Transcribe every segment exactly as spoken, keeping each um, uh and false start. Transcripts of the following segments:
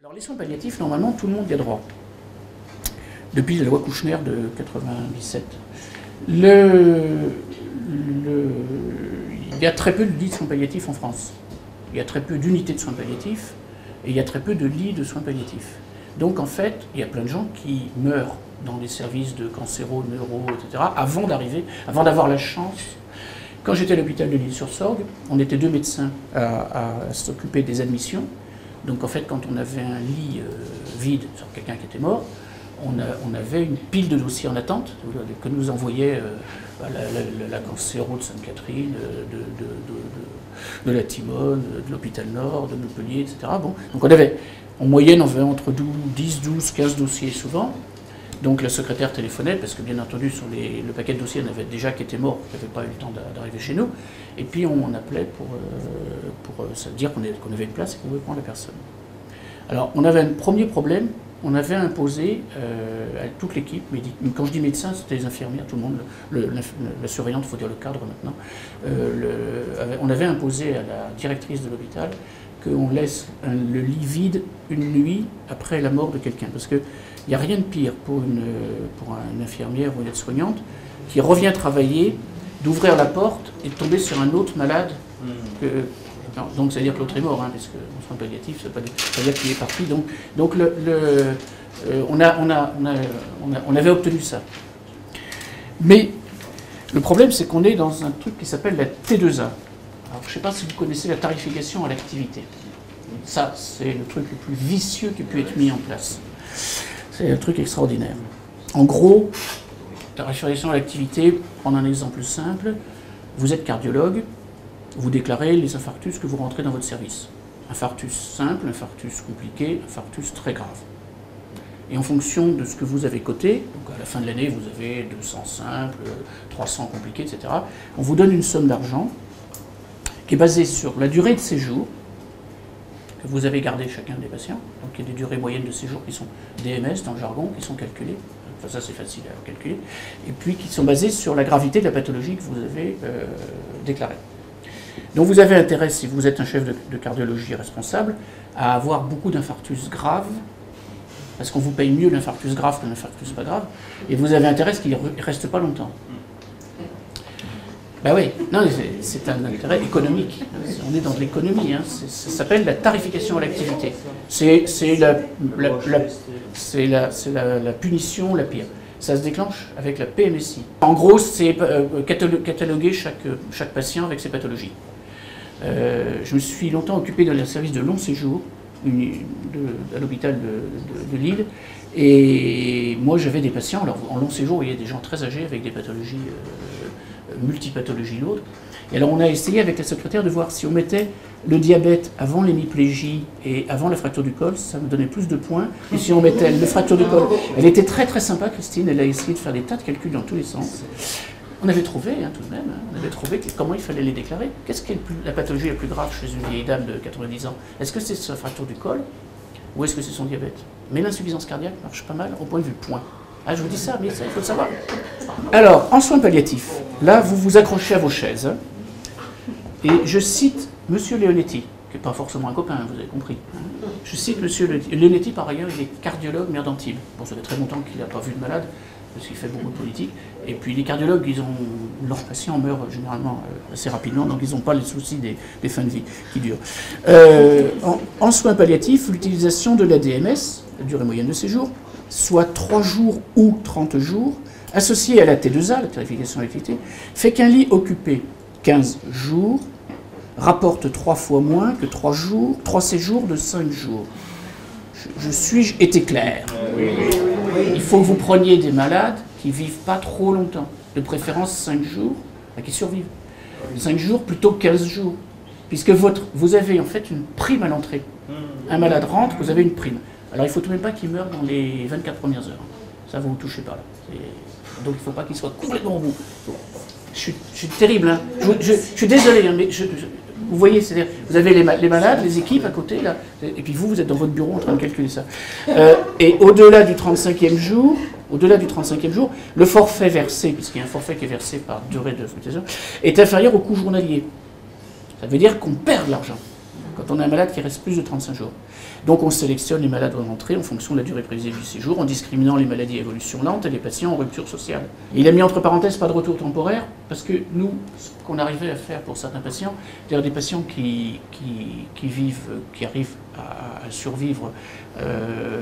Alors les soins palliatifs, normalement, tout le monde y a droit. Depuis la loi Kouchner de quatre-vingt-dix-sept. Le, le, il y a très peu de lits de soins palliatifs en France. Il y a très peu d'unités de soins palliatifs et il y a très peu de lits de soins palliatifs. Donc en fait, il y a plein de gens qui meurent dans les services de cancéro, neuro, et cetera, avant d'arriver, avant d'avoir la chance. Quand j'étais à l'hôpital de l'Île-sur-Sorgue, on était deux médecins à, à s'occuper des admissions. Donc en fait, quand on avait un lit euh, vide sur quelqu'un qui était mort, on, a, on avait une pile de dossiers en attente que nous envoyait euh, la, la, la cancéro de Sainte-Catherine, de, de, de, de, de la Timone, de l'hôpital Nord, de Montpellier, et cetera. Bon. Donc on avait, en moyenne, on avait entre dix, douze, quinze dossiers souvent. Donc la secrétaire téléphonait, parce que bien entendu, sur les, le paquet de dossiers, on avait déjà qui était mort, qui n'avait pas eu le temps d'arriver chez nous. Et puis on, on appelait pour, euh, pour euh, dire qu'on qu'on avait une place et qu'on pouvait prendre la personne. Alors on avait un premier problème, on avait imposé euh, à toute l'équipe, quand je dis médecin, c'était les infirmières, tout le monde, le, le, la surveillante, il faut dire le cadre maintenant, euh, le, on avait imposé à la directrice de l'hôpital qu'on laisse un, le lit vide une nuit après la mort de quelqu'un. Parce qu'il n'y a rien de pire pour une, pour une infirmière ou une aide-soignante qui revient travailler, d'ouvrir la porte et de tomber sur un autre malade. Que, non, donc, c'est-à-dire que l'autre est mort, hein, parce qu'en soins palliatifs, ça ne veut pas dire qu'il est parti. Donc, donc le, le, euh, on, a, on, a, on, a, on, a, on avait obtenu ça. Mais le problème, c'est qu'on est dans un truc qui s'appelle la T deux A. Alors, je ne sais pas si vous connaissez la tarification à l'activité. Ça, c'est le truc le plus vicieux qui peut être mis en place. C'est un truc extraordinaire. En gros, tarification à l'activité, prendre un exemple simple, vous êtes cardiologue, vous déclarez les infarctus que vous rentrez dans votre service. Infarctus simple, infarctus compliqué, infarctus très grave. Et en fonction de ce que vous avez coté, donc à la fin de l'année, vous avez deux cents simples, trois cents compliqués, et cetera, on vous donne une somme d'argent qui est basée sur la durée de séjour que vous avez gardé chacun des patients. Donc il y a des durées moyennes de séjour qui sont D M S dans le jargon, qui sont calculées. Enfin ça c'est facile à calculer. Et puis qui sont basées sur la gravité de la pathologie que vous avez euh, déclarée. Donc vous avez intérêt, si vous êtes un chef de, de cardiologie responsable, à avoir beaucoup d'infarctus graves, parce qu'on vous paye mieux l'infarctus grave que l'infarctus pas grave, et vous avez intérêt à ce qu'il ne reste pas longtemps. Ben oui, non, c'est un intérêt économique. On est dans de l'économie. Hein. Ça s'appelle la tarification à l'activité. C'est la, la, la, la, la, la punition la pire. Ça se déclenche avec la P M S I. En gros, c'est euh, cataloguer chaque, chaque patient avec ses pathologies. Euh, je me suis longtemps occupé d'un service de long séjour une, de, à l'hôpital de, de, de Lille. Et moi, j'avais des patients. Alors, en long séjour, il y a des gens très âgés avec des pathologies. Euh, multipathologie lourde. Et alors on a essayé avec la secrétaire de voir si on mettait le diabète avant l'hémiplégie et avant la fracture du col, ça me donnait plus de points. Et si on mettait le fracture du col, elle était très très sympa, Christine, elle a essayé de faire des tas de calculs dans tous les sens. On avait trouvé, hein, tout de même, hein, on avait trouvé que, comment il fallait les déclarer. Qu'est-ce qui est le plus, la pathologie la plus grave chez une vieille dame de quatre-vingt-dix ans? Est-ce que c'est sa fracture du col ou est-ce que c'est son diabète? Mais l'insuffisance cardiaque marche pas mal au point de vue point. Ah, je vous dis ça, mais ça, il faut le savoir. Alors, en soins palliatifs, là, vous vous accrochez à vos chaises. Hein, et je cite M. Leonetti, qui n'est pas forcément un copain, vous avez compris. Hein. Je cite M. Leonetti, par ailleurs, il est cardiologue merdantile. Bon, ça fait très longtemps qu'il n'a pas vu de malade, parce qu'il fait beaucoup de politique. Et puis, les cardiologues, ils ont, leurs patients meurent généralement assez rapidement, donc ils n'ont pas les soucis des, des fins de vie qui durent. Euh, en, en soins palliatifs, l'utilisation de l'A D M S, la durée moyenne de séjour, soit trois jours ou trente jours, associé à la T deux A, la tarification à l'activité, fait qu'un lit occupé quinze jours rapporte trois fois moins que trois jours, trois séjours de cinq jours. Je, je suis été clair. Oui, oui, oui. Il faut que vous preniez des malades qui ne vivent pas trop longtemps, de préférence cinq jours, qui survivent. cinq jours plutôt que quinze jours, puisque votre, vous avez en fait une prime à l'entrée. Un malade rentre, vous avez une prime. Alors il ne faut tout de même pas qu'il meure dans les vingt-quatre premières heures. Ça, vous ne touchez pas là. Donc il ne faut pas qu'il soit complètement au bout. Je suis, je suis terrible, hein. je, je, je suis désolé, hein, mais je, je, vous voyez, c'est-à-dire, vous avez les, les malades, les équipes à côté, là, et puis vous, vous êtes dans votre bureau en train de calculer ça. Euh, et au-delà du trente-cinquième jour, au-delà du trente-cinquième jour, le forfait versé, puisqu'il y a un forfait qui est versé par durée de hospitalisation, est inférieur au coût journalier. Ça veut dire qu'on perd de l'argent. quand on a un malade qui reste plus de trente-cinq jours. Donc on sélectionne les malades rentrés en fonction de la durée prévisible du séjour, en discriminant les maladies à évolution lente et les patients en rupture sociale. Et il a mis entre parenthèses pas de retour temporaire, parce que nous, ce qu'on arrivait à faire pour certains patients, c'est-à-dire des patients qui, qui, qui vivent, qui arrivent à, à survivre, euh,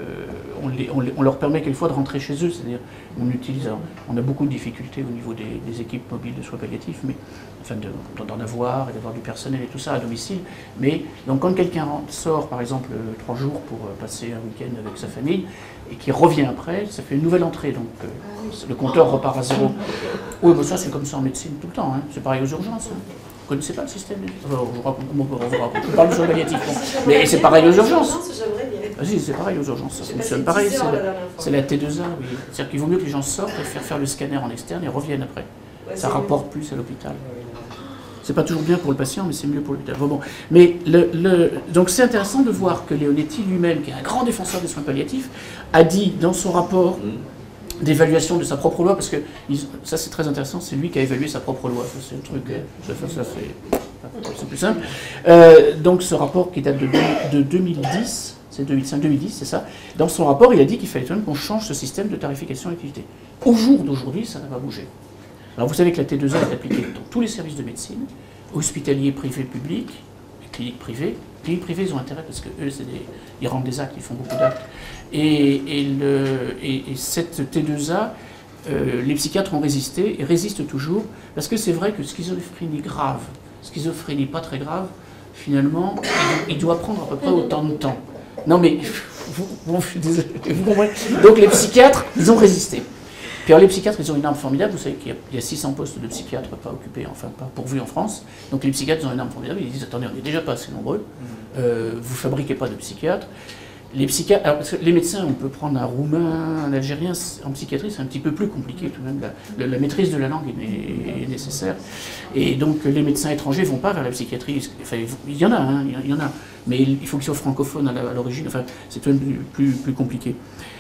on, les, on, les, on leur permet quelquefois de rentrer chez eux, c'est-à-dire on utilise, alors, on a beaucoup de difficultés au niveau des, des équipes mobiles de soins palliatifs, mais enfin d'en avoir et d'avoir du personnel et tout ça à domicile. Mais donc quand quelqu'un sort par exemple trois jours pour passer un week-end avec sa famille et qui revient après, ça fait une nouvelle entrée, donc euh, le compteur repart à zéro. Oui, mais ça c'est comme ça en médecine tout le temps, hein. C'est pareil aux urgences. Hein. Vous ne connaissez pas le système? Alors, je vous raconte, je parle de soins palliatifs, bon. Mais c'est pareil aux urgences. Ah, si, c'est pareil aux urgences, ça fonctionne pareil, c'est la, la T deux A, oui. C'est-à-dire qu'il vaut mieux que les gens sortent et faire faire le scanner en externe et reviennent après. Ça rapporte plus à l'hôpital. C'est pas toujours bien pour le patient, mais c'est mieux pour l'hôpital. Bon, bon. Mais le, le, donc c'est intéressant de voir que Leonetti lui-même, qui est un grand défenseur des soins palliatifs, a dit dans son rapport d'évaluation de sa propre loi, parce que ça c'est très intéressant, c'est lui qui a évalué sa propre loi. C'est un truc, ça, ça, ça c'est plus simple. Euh, donc ce rapport qui date de, de deux mille dix, c'est deux mille cinq deux mille dix, c'est ça. Dans son rapport, il a dit qu'il fallait même qu'on change ce système de tarification à l'activité. Au jour d'aujourd'hui, ça n'a pas bougé. Alors vous savez que la T deux A est appliquée dans tous les services de médecine, hospitaliers, privés, publics, cliniques privées. Les cliniques privées, ils ont intérêt parce que eux, des, ils rendent des actes, ils font beaucoup d'actes. Et, et, le, et, et cette T deux A, euh, les psychiatres ont résisté et résistent toujours, parce que c'est vrai que schizophrénie grave, schizophrénie pas très grave, finalement, il doit prendre à peu près autant de temps. Non mais, vous, vous, vous comprenez? Donc les psychiatres, ils ont résisté. Puis alors, les psychiatres, ils ont une arme formidable. Vous savez qu'il y a six cents postes de psychiatres pas occupés, enfin pas pourvus en France. Donc les psychiatres, ils ont une arme formidable. Ils disent, attendez, on n'est déjà pas assez nombreux. Euh, vous ne fabriquez pas de psychiatres. Les psychiatres, alors, parce que les médecins, on peut prendre un Roumain, un Algérien. En psychiatrie, c'est un petit peu plus compliqué tout de même. La, la, la maîtrise de la langue est, est nécessaire. Et donc les médecins étrangers ne vont pas vers la psychiatrie. Enfin, il y en a, hein, il y en a. Mais il faut qu'ils soient francophones à l'origine. Enfin, c'est tout de même plus, plus compliqué.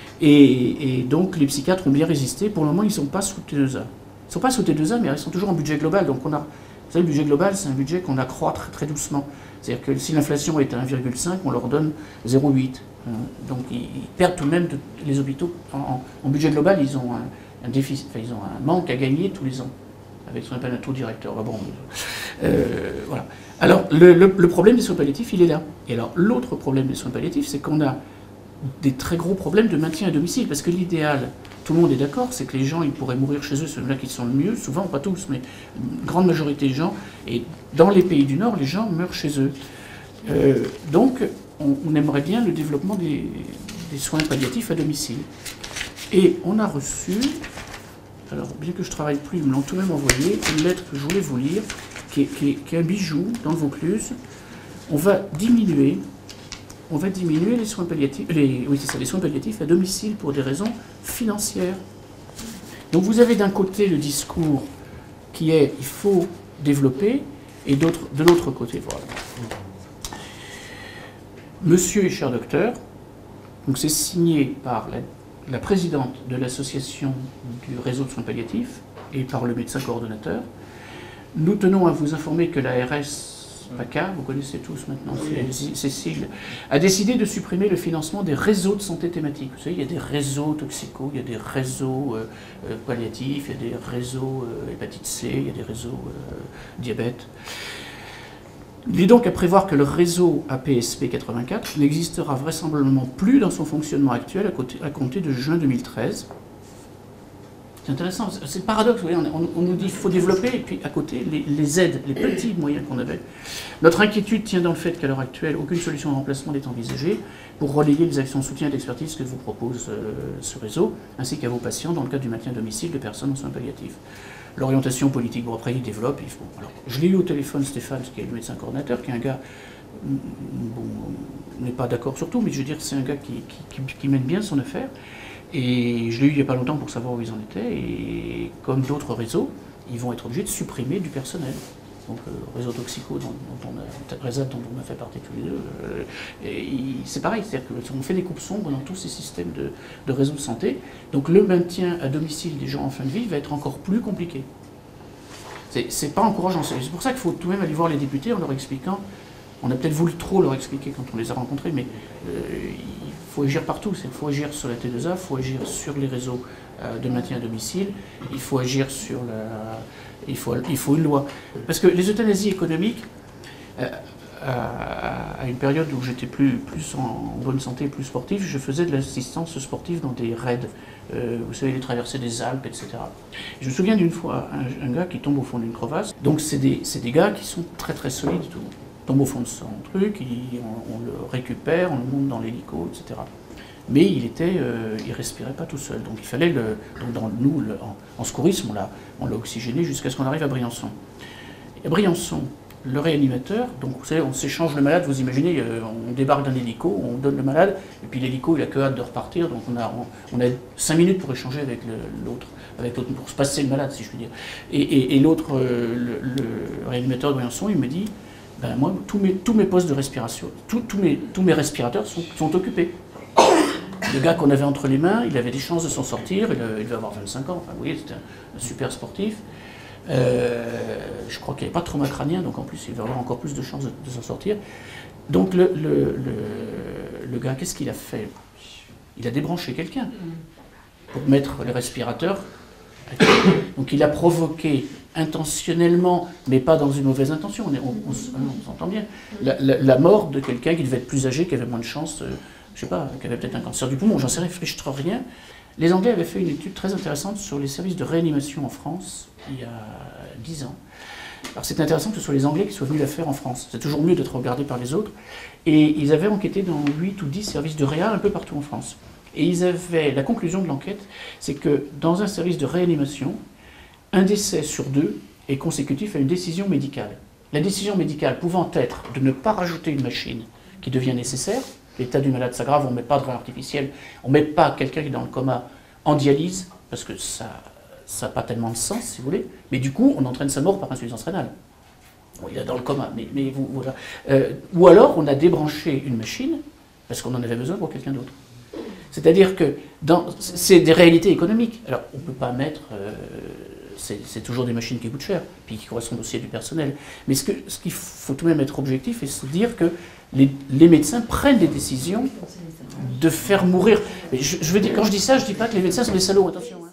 Et, et donc les psychiatres ont bien résisté. Pour le moment, ils ne sont pas sous T deux A. Ils ne sont pas sous T deux A, mais ils sont toujours en budget global. Donc on a, vous savez, le budget global, c'est un budget qu'on accroît très, très doucement. C'est-à-dire que si l'inflation est à un virgule cinq, on leur donne zéro virgule huit. Donc ils, ils perdent tout de même, de, les hôpitaux, en, en, en budget global, ils ont un, un déficit, enfin, ils ont un manque à gagner tous les ans, avec ce qu'on appelle un taux directeur. Bon, euh, voilà. Alors le, le, le problème des soins palliatifs, il est là. Et alors l'autre problème des soins palliatifs, c'est qu'on a des très gros problèmes de maintien à domicile, parce que l'idéal, tout le monde est d'accord, c'est que les gens ils pourraient mourir chez eux, ceux-là qui sont le mieux, souvent, pas tous, mais une grande majorité des gens, et dans les pays du Nord, les gens meurent chez eux. Euh, donc, on, on aimerait bien le développement des, des soins palliatifs à domicile. Et on a reçu, alors bien que je travaille plus, ils me l'ont tout de même envoyé, une lettre que je voulais vous lire, qui est, qui est, qui est un bijou dans le Vaucluse. On va diminuer on va diminuer les soins palliatifs, les, oui, c'est ça, les soins palliatifs à domicile pour des raisons financières. Donc vous avez d'un côté le discours qui est il faut développer, et d'autre, de l'autre côté, voilà. Monsieur et cher docteur, donc c'est signé par la, la présidente de l'association du réseau de soins palliatifs et par le médecin coordonnateur. Nous tenons à vous informer que l'A R S PACA, vous connaissez tous maintenant, Cécile, a décidé de supprimer le financement des réseaux de santé thématiques. Vous savez, il y a des réseaux toxicaux, il y a des réseaux euh, euh, palliatifs, il y a des réseaux euh, hépatite C, il y a des réseaux euh, diabète. Il est donc à prévoir que le réseau A P S P quatre-vingt-quatre n'existera vraisemblablement plus dans son fonctionnement actuel à, côté, à compter de juin deux mille treize. C'est intéressant, c'est le paradoxe, vous voyez, on, on nous dit qu'il faut développer, et puis à côté, les, les aides, les petits moyens qu'on avait. Notre inquiétude tient dans le fait qu'à l'heure actuelle, aucune solution de remplacement n'est envisagée pour relayer les actions de soutien et d'expertise que vous propose euh, ce réseau, ainsi qu'à vos patients dans le cadre du maintien à domicile de personnes en soins palliatifs. L'orientation politique, bon après il développe, il faut... Alors, je l'ai eu au téléphone, Stéphane, qui est le médecin coordinateur, qui est un gars, bon, on n'est pas d'accord sur tout, mais je veux dire que c'est un gars qui, qui, qui, qui mène bien son affaire. Et je l'ai eu il n'y a pas longtemps pour savoir où ils en étaient, et comme d'autres réseaux, ils vont être obligés de supprimer du personnel. Donc le euh, réseau toxico dont, dont on a, Reza, dont on a fait partie tous les deux, euh, c'est pareil, c'est-à-dire qu'on fait des coupes sombres dans tous ces systèmes de, de réseaux de santé, donc le maintien à domicile des gens en fin de vie va être encore plus compliqué. C'est pas encourageant, c'est pour ça qu'il faut tout de même aller voir les députés en leur expliquant On a peut-être voulu trop leur expliquer quand on les a rencontrés, mais euh, il faut agir partout. Il faut agir sur la T deux A, il faut agir sur les réseaux euh, de maintien à domicile, il faut agir sur la... Il faut, il faut une loi. Parce que les euthanasies économiques, euh, à, à une période où j'étais plus, plus en bonne santé, plus sportif, je faisais de l'assistance sportive dans des raids. Euh, vous savez, les traversées des Alpes, et cetera. Je me souviens d'une fois, un, un gars qui tombe au fond d'une crevasse. Donc c'est des, des gars qui sont très très solides, tout. Tombe au fond de son truc, il, on, on le récupère, on le monte dans l'hélico, et cetera. Mais il était, euh, il respirait pas tout seul. Donc il fallait le, donc dans nous, le, en, en secourisme, on l'a, on l'a oxygéné jusqu'à ce qu'on arrive à Briançon. Et à Briançon, le réanimateur, donc vous savez, on s'échange le malade. Vous imaginez, euh, on débarque d'un hélico, on donne le malade, et puis l'hélico, il a que hâte de repartir. Donc on a, on, on a cinq minutes pour échanger avec l'autre, avec l'autre, pour se passer le malade, si je puis dire. Et, et, et l'autre, euh, le, le réanimateur de Briançon, il me dit. Ben moi, tous mes, tous mes postes de respiration, tous, tous, mes, tous mes respirateurs sont, sont occupés. Le gars qu'on avait entre les mains, il avait des chances de s'en sortir, il, il devait avoir vingt-cinq ans, enfin, vous voyez, c'était un, un super sportif. Euh, je crois qu'il n'y avait pas de trauma crânien, donc en plus, il devait avoir encore plus de chances de, de s'en sortir. Donc le, le, le, le gars, qu'est-ce qu'il a fait? Il a débranché quelqu'un pour mettre les respirateurs. Donc il a provoqué intentionnellement, mais pas dans une mauvaise intention, on, est, on, on, on s'entend bien, la, la, la mort de quelqu'un qui devait être plus âgé, qui avait moins de chance, euh, je sais pas, qui avait peut-être un cancer du poumon, j'en sais rien. Les Anglais avaient fait une étude très intéressante sur les services de réanimation en France, il y a dix ans. Alors c'est intéressant que ce soit les Anglais qui soient venus la faire en France, c'est toujours mieux d'être regardé par les autres, et ils avaient enquêté dans huit ou dix services de réa un peu partout en France. Et ils avaient, la conclusion de l'enquête, c'est que dans un service de réanimation, un décès sur deux est consécutif à une décision médicale. La décision médicale pouvant être de ne pas rajouter une machine qui devient nécessaire, l'état du malade s'aggrave, on ne met pas de rein artificiel, on ne met pas quelqu'un qui est dans le coma en dialyse, parce que ça n'a pas tellement de sens, si vous voulez, mais du coup, on entraîne sa mort par insuffisance rénale. Bon, il est dans le coma, mais, mais vous, voilà. Euh, ou alors, on a débranché une machine, parce qu'on en avait besoin pour quelqu'un d'autre. C'est-à-dire que c'est des réalités économiques. Alors, on ne peut pas mettre... Euh, c'est toujours des machines qui coûtent cher, puis qui correspondent aussi à du personnel. Mais ce qu'il ce qu'il faut tout de même être objectif, et se dire que les, les médecins prennent des décisions de faire mourir. Je, je veux dire, quand je dis ça, je ne dis pas que les médecins sont des salauds, attention.